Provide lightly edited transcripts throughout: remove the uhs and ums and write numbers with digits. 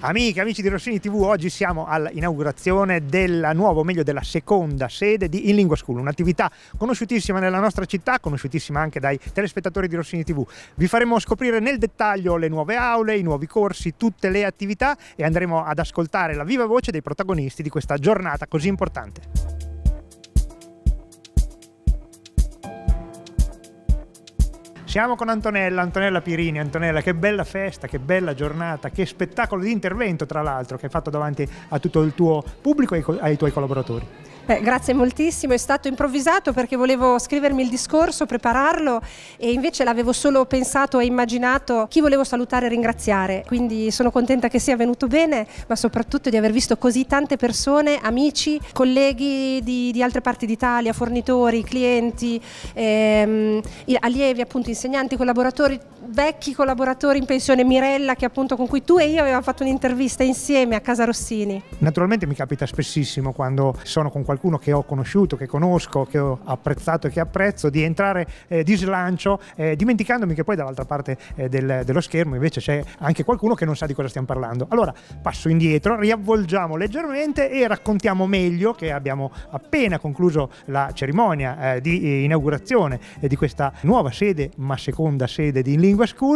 Amiche, amici di Rossini TV, oggi siamo all'inaugurazione della nuova, o meglio della seconda sede di In Lingua School, un'attività conosciutissima nella nostra città, conosciutissima anche dai telespettatori di Rossini TV. Vi faremo scoprire nel dettaglio le nuove aule, i nuovi corsi, tutte le attività e andremo ad ascoltare la viva voce dei protagonisti di questa giornata così importante. Siamo con Antonella Pirini. Antonella, che bella festa, che bella giornata, che spettacolo di intervento tra l'altro che hai fatto davanti a tutto il tuo pubblico e ai tuoi collaboratori. Grazie moltissimo, è stato improvvisato perché volevo scrivermi il discorso, prepararlo e invece l'avevo solo pensato e immaginato chi volevo salutare e ringraziare, quindi sono contenta che sia venuto bene, ma soprattutto di aver visto così tante persone, amici, colleghi di altre parti d'Italia, fornitori, clienti, allievi, appunto insegnanti, collaboratori, vecchi collaboratori in pensione, Mirella che appunto con cui tu e io avevamo fatto un'intervista insieme a Casa Rossini. Naturalmente mi capita spessissimo quando sono con qualcuno che ho conosciuto, che conosco, che ho apprezzato e che apprezzo, di entrare di slancio, dimenticandomi che poi dall'altra parte dello schermo invece c'è anche qualcuno che non sa di cosa stiamo parlando. Allora passo indietro, riavvolgiamo leggermente e raccontiamo meglio che abbiamo appena concluso la cerimonia di inaugurazione di questa nuova sede, ma seconda sede di In Lingua School,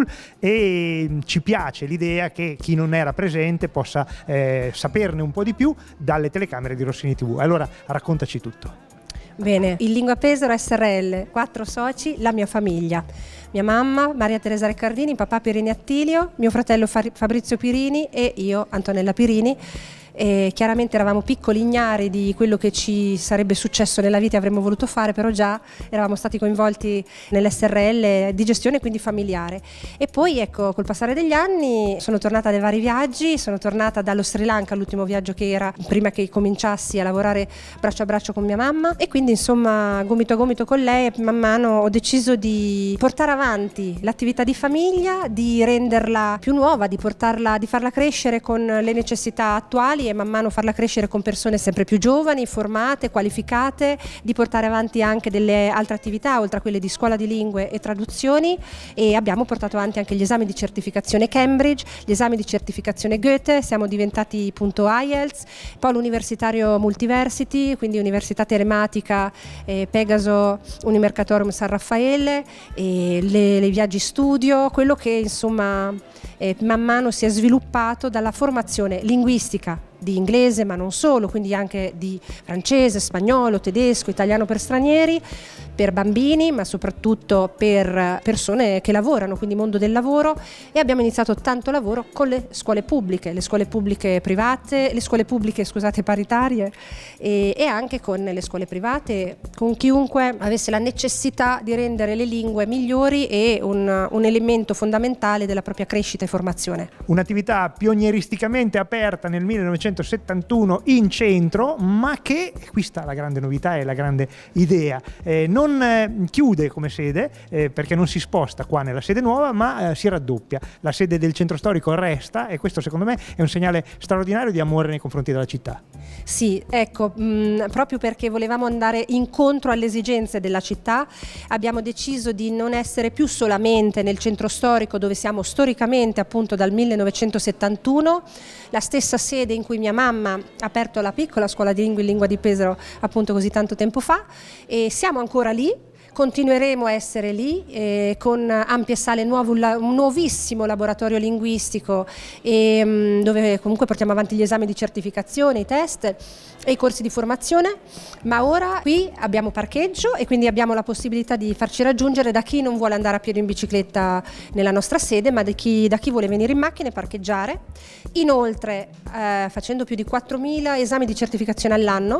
e ci piace l'idea che chi non era presente possa saperne un po' di più dalle telecamere di Rossini TV. Allora raccontaci tutto. Bene, In Lingua Pesaro SRL, 4 soci, la mia famiglia. Mia mamma, Maria Teresa Riccardini, papà Pirini Attilio, mio fratello Fabrizio Pirini e io, Antonella Pirini. E chiaramente eravamo piccoli ignari di quello che ci sarebbe successo nella vita e avremmo voluto fare, però già eravamo stati coinvolti nell'SRL di gestione, quindi familiare. E poi ecco, col passare degli anni sono tornata dai vari viaggi, sono tornata dallo Sri Lanka, l'ultimo viaggio che era prima che cominciassi a lavorare braccio a braccio con mia mamma, e quindi insomma gomito a gomito con lei man mano ho deciso di portare avanti l'attività di famiglia, di renderla più nuova, di farla crescere con le necessità attuali e man mano farla crescere con persone sempre più giovani, formate, qualificate, di portare avanti anche delle altre attività oltre a quelle di scuola di lingue e traduzioni, e abbiamo portato avanti anche gli esami di certificazione Cambridge, gli esami di certificazione Goethe, siamo diventati punto IELTS, polo universitario Multiversity, quindi università telematica, Pegaso Unimercatorium San Raffaele, e le viaggi studio, quello che insomma man mano si è sviluppato dalla formazione linguistica di inglese, ma non solo, quindi anche di francese, spagnolo, tedesco, italiano per stranieri, per bambini, ma soprattutto per persone che lavorano, quindi mondo del lavoro, e abbiamo iniziato tanto lavoro con le scuole pubbliche private, le scuole pubbliche, scusate, paritarie, e anche con le scuole private, con chiunque avesse la necessità di rendere le lingue migliori e un elemento fondamentale della propria crescita e formazione. Un'attività pionieristicamente aperta nel 1971 in centro, ma che, qui sta la grande novità e la grande idea, non chiude come sede perché non si sposta qua nella sede nuova, ma si raddoppia. La sede del centro storico resta, e questo secondo me è un segnale straordinario di amore nei confronti della città. Sì, ecco, proprio perché volevamo andare incontro alle esigenze della città, abbiamo deciso di non essere più solamente nel centro storico, dove siamo storicamente appunto dal 1971, la stessa sede in cui mia mamma ha aperto la piccola scuola di lingue in Lingua di Pesaro appunto così tanto tempo fa, e siamo ancora lì. Continueremo a essere lì con ampie sale nuove, un nuovissimo laboratorio linguistico dove comunque portiamo avanti gli esami di certificazione, i test e i corsi di formazione, ma ora qui abbiamo parcheggio e quindi abbiamo la possibilità di farci raggiungere da chi non vuole andare a piedi o in bicicletta nella nostra sede, ma da chi vuole venire in macchina e parcheggiare. Inoltre facendo più di 4.000 esami di certificazione all'anno,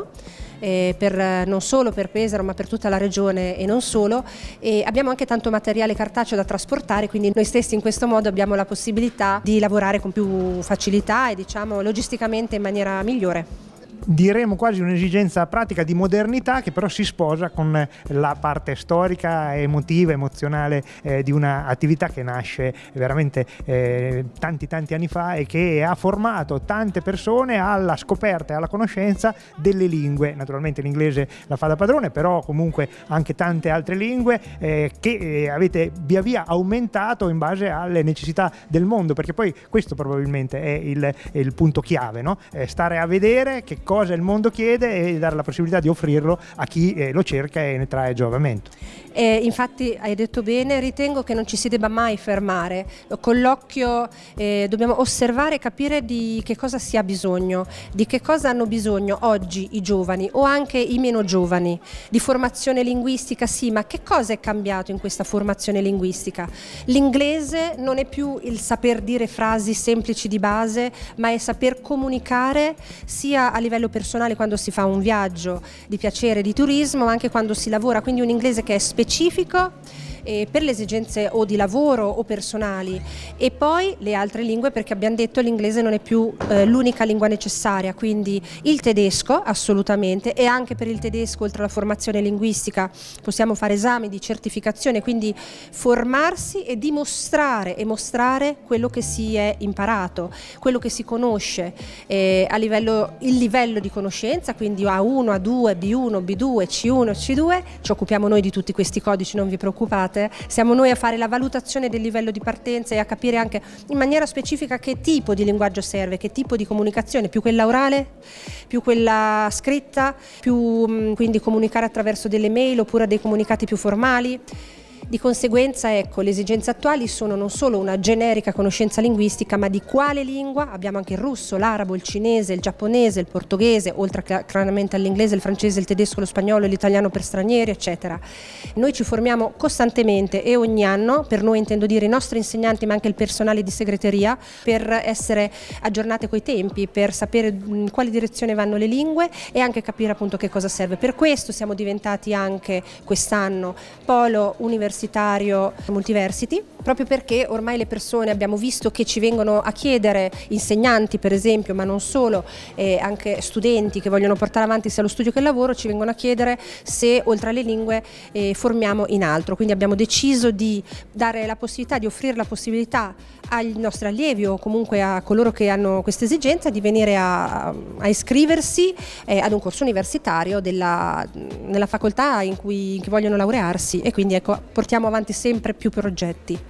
non solo per Pesaro ma per tutta la regione e non solo, e abbiamo anche tanto materiale cartaceo da trasportare, quindi noi stessi in questo modo abbiamo la possibilità di lavorare con più facilità e diciamo logisticamente in maniera migliore. diremo quasi un'esigenza pratica di modernità, che però si sposa con la parte storica, emotiva, emozionale di una attività che nasce veramente tanti anni fa e che ha formato tante persone alla scoperta e alla conoscenza delle lingue. Naturalmente l'inglese la fa da padrone, però comunque anche tante altre lingue che avete via via aumentato in base alle necessità del mondo, perché poi questo probabilmente è il punto chiave, no? Stare a vedere che cosa il mondo chiede e dare la possibilità di offrirlo a chi lo cerca e ne trae giovamento. Infatti hai detto bene, ritengo che non ci si debba mai fermare, con l'occhio dobbiamo osservare e capire di che cosa si ha bisogno, di che cosa hanno bisogno oggi i giovani o anche i meno giovani, di formazione linguistica sì, ma che cosa è cambiato in questa formazione linguistica? L'inglese non è più il saper dire frasi semplici di base, ma è saper comunicare sia a livello personale quando si fa un viaggio di piacere, di turismo, ma anche quando si lavora, quindi un inglese che è specifico per le esigenze o di lavoro o personali, e poi le altre lingue, perché abbiamo detto l'inglese non è più l'unica lingua necessaria, quindi il tedesco assolutamente, e anche per il tedesco oltre alla formazione linguistica possiamo fare esami di certificazione, quindi formarsi e dimostrare e mostrare quello che si è imparato, quello che si conosce il livello di conoscenza, quindi A1, A2, B1, B2, C1, C2, ci occupiamo noi di tutti questi codici, non vi preoccupate. Siamo noi a fare la valutazione del livello di partenza e a capire anche in maniera specifica che tipo di linguaggio serve, che tipo di comunicazione, più quella orale, più quella scritta, più quindi comunicare attraverso delle mail oppure dei comunicati più formali. Di conseguenza, ecco, le esigenze attuali sono non solo una generica conoscenza linguistica, ma di quale lingua. Abbiamo anche il russo, l'arabo, il cinese, il giapponese, il portoghese, oltre chiaramente all'inglese, il francese, il tedesco, lo spagnolo, l'italiano per stranieri, eccetera. Noi ci formiamo costantemente e ogni anno, per noi intendo dire i nostri insegnanti, ma anche il personale di segreteria, per essere aggiornate coi tempi, per sapere in quale direzione vanno le lingue e anche capire appunto che cosa serve. Per questo siamo diventati anche quest'anno polo universitario Multiversity, proprio perché ormai le persone abbiamo visto che ci vengono a chiedere, insegnanti per esempio, ma non solo, anche studenti che vogliono portare avanti sia lo studio che il lavoro, ci vengono a chiedere se oltre alle lingue formiamo in altro. Quindi abbiamo deciso di dare la possibilità, di offrire la possibilità ai nostri allievi o comunque a coloro che hanno questa esigenza di venire a iscriversi ad un corso universitario nella facoltà in cui vogliono laurearsi, e quindi ecco, portiamo avanti sempre più progetti.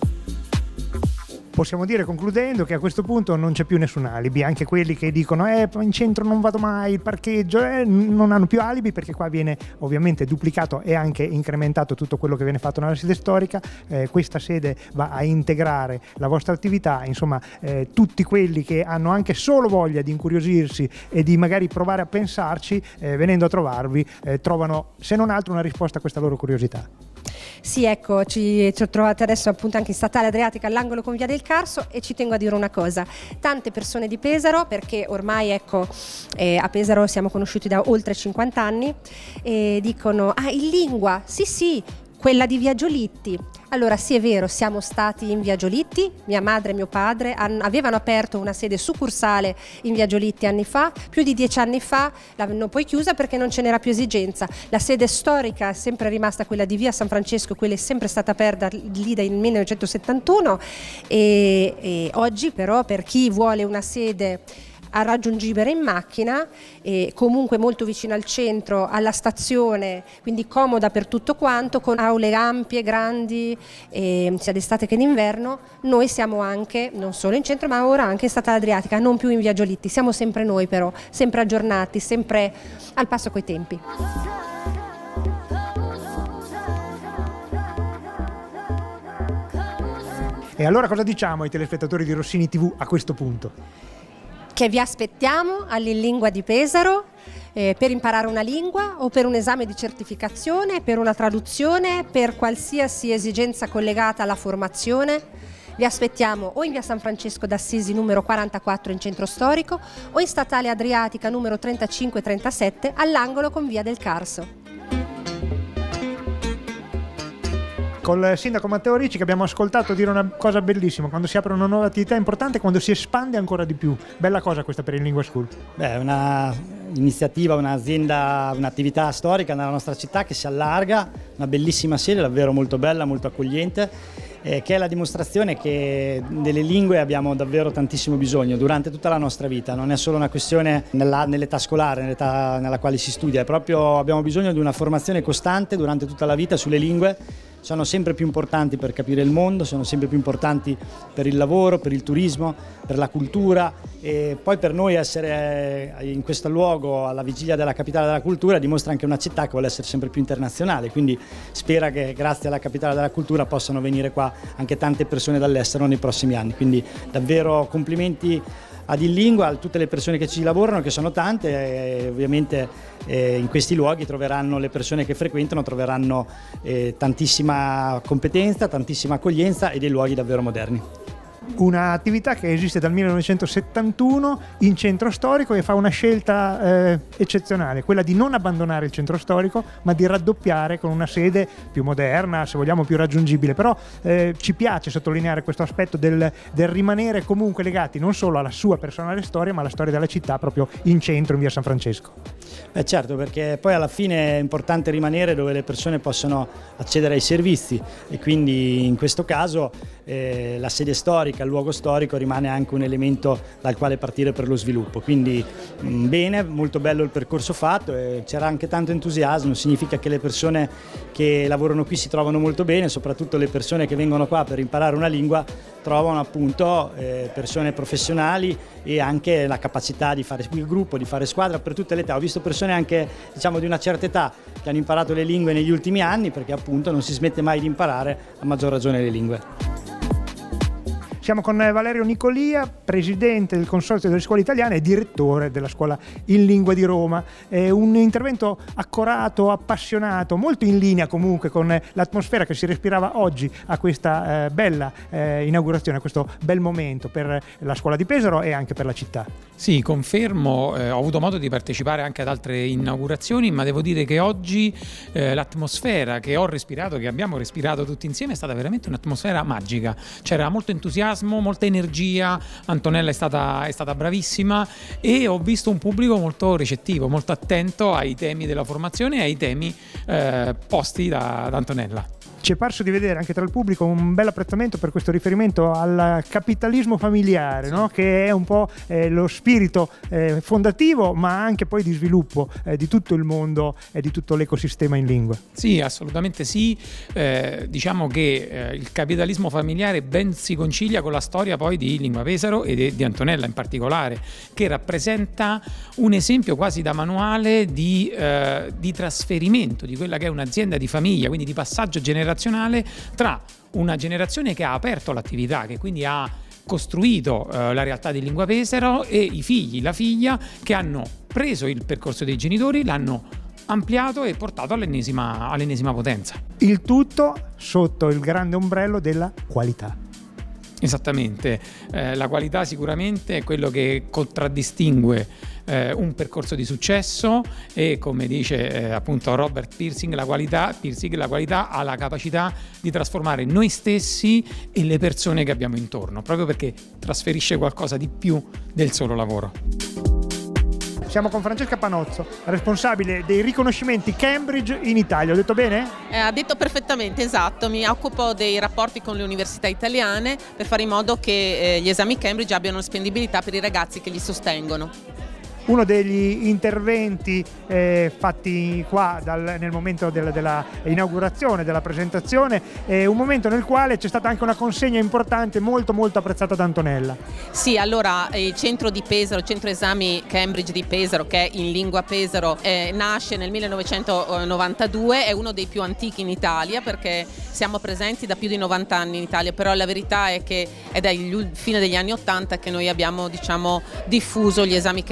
Possiamo dire, concludendo, che a questo punto non c'è più nessun alibi, anche quelli che dicono in centro non vado mai, il parcheggio, non hanno più alibi, perché qua viene ovviamente duplicato e anche incrementato tutto quello che viene fatto nella sede storica. Questa sede va a integrare la vostra attività, insomma tutti quelli che hanno anche solo voglia di incuriosirsi e di magari provare a pensarci, venendo a trovarvi trovano se non altro una risposta a questa loro curiosità. Sì, ecco, ci trovate adesso appunto anche in Statale Adriatica all'angolo con Via del Carso, e ci tengo a dire una cosa: tante persone di Pesaro, perché ormai ecco a Pesaro siamo conosciuti da oltre 50 anni, dicono in lingua, sì, quella di Via Giolitti. Allora sì, è vero, siamo stati in Via Giolitti, mia madre e mio padre avevano aperto una sede succursale in Via Giolitti anni fa, più di 10 anni fa l'hanno poi chiusa perché non ce n'era più esigenza. La sede storica è sempre rimasta quella di Via San Francesco, quella è sempre stata aperta lì dal 1971 e oggi però per chi vuole una sede raggiungibile in macchina, comunque molto vicino al centro, alla stazione, quindi comoda per tutto quanto, con aule ampie, grandi, sia d'estate che in inverno. Noi siamo anche, non solo in centro, ma ora anche in Statale Adriatica, non più in Via Giolitti. Siamo sempre noi però, sempre aggiornati, sempre al passo coi tempi. E allora cosa diciamo ai telespettatori di Rossini TV a questo punto? Che vi aspettiamo all'Illingua di Pesaro per imparare una lingua o per un esame di certificazione, per una traduzione, per qualsiasi esigenza collegata alla formazione. Vi aspettiamo o in Via San Francesco d'Assisi numero 44 in centro storico o in Statale Adriatica numero 35-37 all'angolo con Via del Carso. Col sindaco Matteo Ricci, che abbiamo ascoltato dire una cosa bellissima: quando si apre una nuova attività è importante, quando si espande ancora di più. Bella cosa questa per il Lingua School. Beh, è una iniziativa, un'azienda, un'attività storica nella nostra città che si allarga, una bellissima sede, davvero molto bella, molto accogliente, che è la dimostrazione che delle lingue abbiamo davvero tantissimo bisogno durante tutta la nostra vita. Non è solo una questione nell'età scolare, nell'età nella quale si studia, è proprio abbiamo bisogno di una formazione costante durante tutta la vita sulle lingue. Sono sempre più importanti per capire il mondo, sono sempre più importanti per il lavoro, per il turismo, per la cultura, e poi per noi essere in questo luogo alla vigilia della capitale della cultura dimostra anche una città che vuole essere sempre più internazionale, quindi spera che grazie alla capitale della cultura possano venire qua anche tante persone dall'estero nei prossimi anni, quindi davvero complimenti ad Illingua, a tutte le persone che ci lavorano, che sono tante, e ovviamente in questi luoghi troveranno, le persone che frequentano troveranno tantissima competenza, tantissima accoglienza e dei luoghi davvero moderni. Un'attività che esiste dal 1971 in centro storico e fa una scelta eccezionale, quella di non abbandonare il centro storico ma di raddoppiare con una sede più moderna, se vogliamo più raggiungibile, però ci piace sottolineare questo aspetto del rimanere comunque legati non solo alla sua personale storia ma alla storia della città proprio in centro, in via San Francesco. Certo, perché poi alla fine è importante rimanere dove le persone possono accedere ai servizi, e quindi in questo caso la sede storica, il luogo storico rimane anche un elemento dal quale partire per lo sviluppo, quindi bene, molto bello il percorso fatto, c'era anche tanto entusiasmo, significa che le persone che lavorano qui si trovano molto bene, soprattutto le persone che vengono qua per imparare una lingua trovano appunto persone professionali e anche la capacità di fare il gruppo, di fare squadra per tutte le età. Ho visto persone anche diciamo di una certa età che hanno imparato le lingue negli ultimi anni, perché appunto non si smette mai di imparare, a maggior ragione le lingue. Siamo con Valerio Nicolia, presidente del Consorzio delle Scuole Italiane e direttore della Scuola in Lingua di Roma. È un intervento accorato, appassionato, molto in linea comunque con l'atmosfera che si respirava oggi a questa bella inaugurazione, a questo bel momento per la Scuola di Pesaro e anche per la città. Sì, confermo, ho avuto modo di partecipare anche ad altre inaugurazioni, ma devo dire che oggi l'atmosfera che ho respirato, che abbiamo respirato tutti insieme, è stata veramente un'atmosfera magica. C'era molto entusiasmo, molta energia, Antonella è stata bravissima e ho visto un pubblico molto ricettivo, molto attento ai temi della formazione e ai temi posti da Antonella. Ci è parso di vedere anche tra il pubblico un bel apprezzamento per questo riferimento al capitalismo familiare, no? Che è un po' lo spirito fondativo ma anche poi di sviluppo di tutto il mondo e di tutto l'ecosistema in lingua. Sì, assolutamente sì, diciamo che il capitalismo familiare ben si concilia con la storia poi di Lingua Pesaro e di Antonella in particolare, che rappresenta un esempio quasi da manuale di trasferimento di quella che è un'azienda di famiglia, quindi di passaggio generazionale tra una generazione che ha aperto l'attività, che quindi ha costruito la realtà di Lingua Pesaro, e i figli, la figlia, che hanno preso il percorso dei genitori, l'hanno ampliato e portato all'ennesima potenza. Il tutto sotto il grande ombrello della qualità. Esattamente, la qualità sicuramente è quello che contraddistingue un percorso di successo, e come dice appunto Robert Pirsig, la qualità ha la capacità di trasformare noi stessi e le persone che abbiamo intorno, proprio perché trasferisce qualcosa di più del solo lavoro. Siamo con Francesca Panozzo, responsabile dei riconoscimenti Cambridge in Italia. Ho detto bene? Ha detto perfettamente, esatto. Mi occupo dei rapporti con le università italiane per fare in modo che gli esami Cambridge abbiano spendibilità per i ragazzi che li sostengono. Uno degli interventi fatti qua nel momento della inaugurazione, della presentazione, è un momento nel quale c'è stata anche una consegna importante, molto molto apprezzata da Antonella. Sì, allora il centro di Pesaro, il centro esami Cambridge di Pesaro, che è in Lingua Pesaro, nasce nel 1992, è uno dei più antichi in Italia perché siamo presenti da più di 90 anni in Italia, però la verità è che è dal fine degli anni 80 che noi abbiamo diffuso gli esami Cambridge in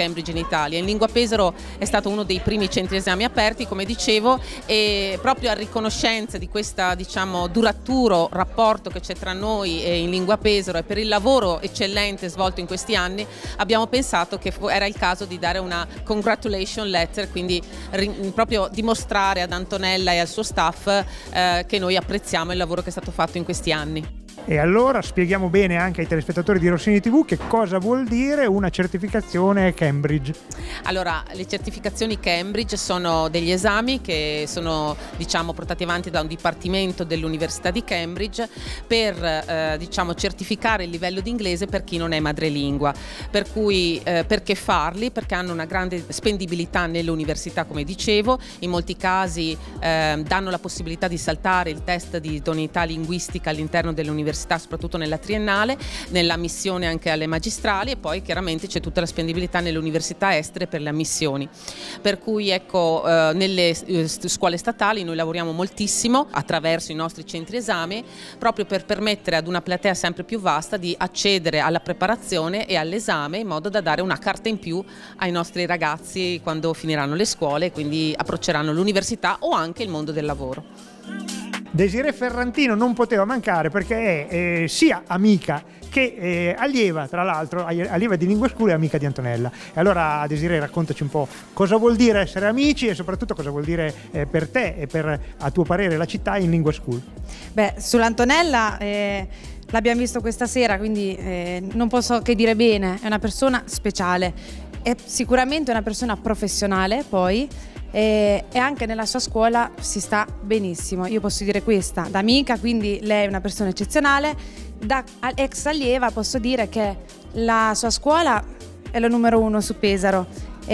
Italia. In Lingua Pesaro è stato uno dei primi centri esami aperti, come dicevo, e proprio a riconoscenza di questa, diciamo, duraturo rapporto che c'è tra noi e in Lingua Pesaro e per il lavoro eccellente svolto in questi anni, abbiamo pensato che era il caso di dare una congratulation letter, quindi proprio dimostrare ad Antonella e al suo staff che noi apprezziamo il lavoro che è stato fatto in questi anni. E allora spieghiamo bene anche ai telespettatori di Rossini TV che cosa vuol dire una certificazione Cambridge. Allora, le certificazioni Cambridge sono degli esami che sono, diciamo, portati avanti da un dipartimento dell'Università di Cambridge per diciamo, certificare il livello di inglese per chi non è madrelingua. Per cui perché farli? Perché hanno una grande spendibilità nell'università, come dicevo, in molti casi danno la possibilità di saltare il test di idoneità linguistica all'interno dell'università, soprattutto nella triennale, nella ammissione anche alle magistrali, e poi chiaramente c'è tutta la spendibilità nelle università estere per le ammissioni. Per cui ecco, nelle scuole statali noi lavoriamo moltissimo attraverso i nostri centri esame, proprio per permettere ad una platea sempre più vasta di accedere alla preparazione e all'esame, in modo da dare una carta in più ai nostri ragazzi quando finiranno le scuole e quindi approcceranno l'università o anche il mondo del lavoro. Desirée Ferrantino non poteva mancare perché è sia amica che allieva, tra l'altro, allieva di Lingua School e amica di Antonella. E allora Desirée, raccontaci un po' cosa vuol dire essere amici e soprattutto cosa vuol dire per te e per, a tuo parere, la città in Lingua School. Beh, sull'Antonella l'abbiamo visto questa sera, quindi non posso che dire bene, è una persona speciale, è sicuramente una persona professionale poi, e anche nella sua scuola si sta benissimo. Io posso dire questa da amica, quindi lei è una persona eccezionale. Da ex allieva posso dire che la sua scuola è la numero 1 su Pesaro.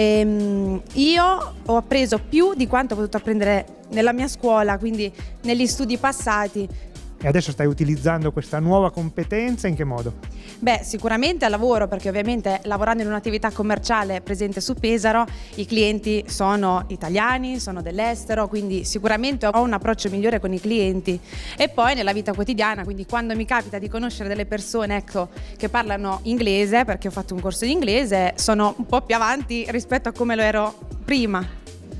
Io ho appreso più di quanto ho potuto apprendere nella mia scuola, quindi negli studi passati. E adesso stai utilizzando questa nuova competenza in che modo? Beh, sicuramente al lavoro, perché ovviamente lavorando in un'attività commerciale presente su Pesaro, i clienti sono italiani, sono dell'estero, quindi sicuramente ho un approccio migliore con i clienti. E poi nella vita quotidiana, quindi quando mi capita di conoscere delle persone, ecco, che parlano inglese, perché ho fatto un corso di inglese, sono un po' più avanti rispetto a come lo ero prima.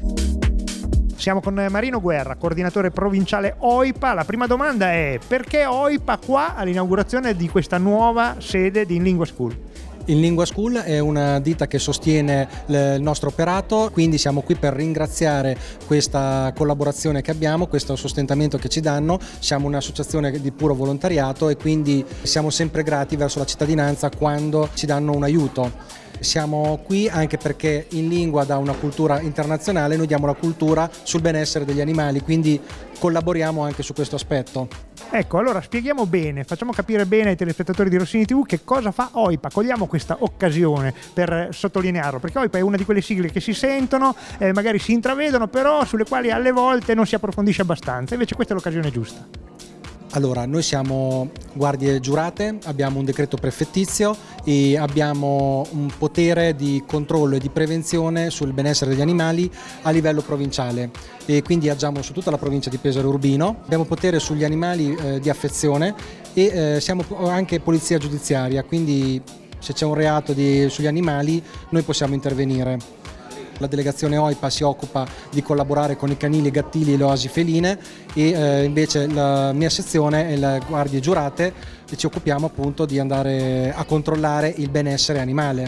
Siamo con Marino Guerra, coordinatore provinciale OIPA. La prima domanda è: perché OIPA qua all'inaugurazione di questa nuova sede di In Lingua School? In Lingua School è una ditta che sostiene il nostro operato, quindi siamo qui per ringraziare questa collaborazione che abbiamo, questo sostentamento che ci danno. Siamo un'associazione di puro volontariato e quindi siamo sempre grati verso la cittadinanza quando ci danno un aiuto. Siamo qui anche perché In Lingua dà una cultura internazionale, noi diamo la cultura sul benessere degli animali, quindi collaboriamo anche su questo aspetto. Ecco, allora spieghiamo bene, facciamo capire bene ai telespettatori di Rossini TV che cosa fa OIPA. Cogliamo questa occasione per sottolinearlo, perché OIPA è una di quelle sigle che si sentono, magari si intravedono, però sulle quali alle volte non si approfondisce abbastanza, invece questa è l'occasione giusta. Allora, noi siamo guardie giurate, abbiamo un decreto prefettizio e abbiamo un potere di controllo e di prevenzione sul benessere degli animali a livello provinciale e quindi agiamo su tutta la provincia di Pesaro e Urbino. Abbiamo potere sugli animali di affezione e siamo anche polizia giudiziaria, quindi se c'è un reato sugli animali noi possiamo intervenire. La delegazione OIPA si occupa di collaborare con i canili, i gattili e le oasi feline e invece la mia sezione è le guardie giurate e ci occupiamo appunto di andare a controllare il benessere animale.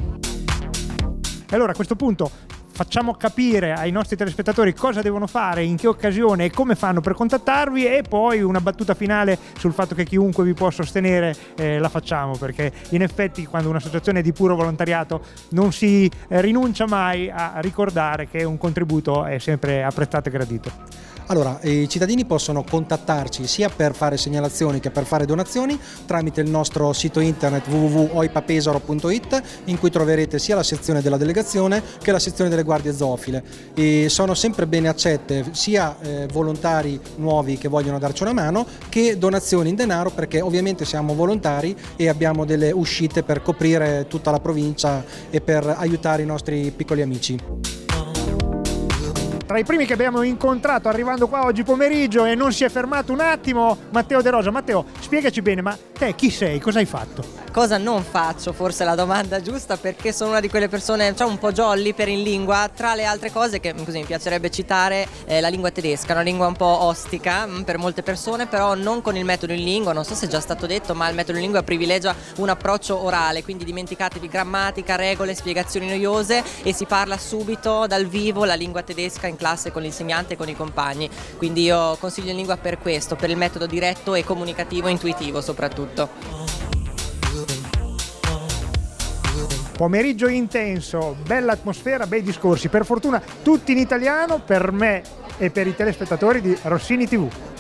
E allora a questo punto facciamo capire ai nostri telespettatori cosa devono fare, in che occasione e come fanno per contattarvi, e poi una battuta finale sul fatto che chiunque vi può sostenere la facciamo, perché in effetti quando un'associazione è di puro volontariato non si rinuncia mai a ricordare che un contributo è sempre apprezzato e gradito. Allora, i cittadini possono contattarci sia per fare segnalazioni che per fare donazioni tramite il nostro sito internet www.oipapesaro.it, in cui troverete sia la sezione della delegazione che la sezione delle guardie zoofile, e sono sempre bene accette sia volontari nuovi che vogliono darci una mano che donazioni in denaro, perché ovviamente siamo volontari e abbiamo delle uscite per coprire tutta la provincia e per aiutare i nostri piccoli amici. tra i primi che abbiamo incontrato arrivando qua oggi pomeriggio e non si è fermato un attimo, Matteo De Rosa. Matteo, spiegaci bene, ma te chi sei? Cosa hai fatto? Cosa non faccio? Forse è la domanda giusta, perché sono una di quelle persone un po' jolly per in lingua. Tra le altre cose che così mi piacerebbe citare la lingua tedesca, una lingua un po' ostica per molte persone, però non con il metodo in lingua, non so se è già stato detto, ma il metodo in lingua privilegia un approccio orale, quindi dimenticatevi grammatica, regole, spiegazioni noiose e si parla subito dal vivo la lingua tedesca in classe con l'insegnante e con i compagni. Quindi io consiglio in lingua per questo, per il metodo diretto e comunicativo, intuitivo soprattutto. Pomeriggio intenso, bella atmosfera, bei discorsi, per fortuna tutti in italiano per me e per i telespettatori di Rossini TV.